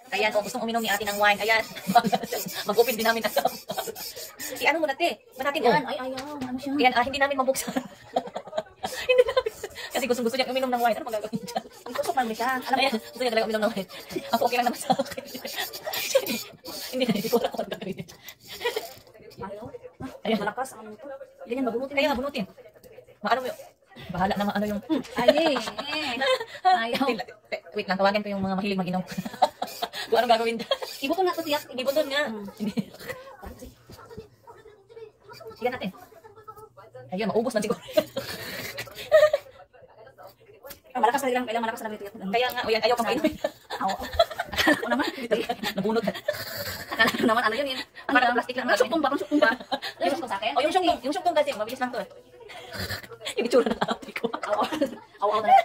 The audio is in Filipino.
Ayan, kung gustong uminom ni ate ng wine, ayan. Mag-open din namin ito. I-ano mo natin? Manatin Yan, ay, ayaw. Ano siya? Ayan, hindi namin mabuksan. Hindi namin. Kasi gusto niya uminom ng wine. Ano magagawin dyan? Ang tusok namin siya. Alam mo, Ayan, gusto niya talaga uminom ng wine. Ako okay lang naman sa akin. Hindi ko wala akong gagawin. ayaw. Ayan. Malakas ang ito. Ganyan, mabunutin. Kaya nga, bunutin. Maano mo yun? Bahala na ano yung... Ay, ayaw. Wait lang, tawagin ko yung mga mahilig mag-inom. Kung anong gagawin dyan. Ibuto nga ito, tiyak. Ibuton nga. Hindi. Sige natin. Ayun, maubos man siguro. Malakas na lang, kailangan malakas na lang ito. Kaya nga, o yan, ayaw kang kainin. Oo. Akala ko naman. Nabunod ka. Akala ko naman, ano yun yun? Parang plastic lang. Suktong ba? Suktong ba? Yung suktong sa akin? O yung syungtong kasi, mabilis lang to eh. Yung itsura ng ate ko. Oo, oo, oo.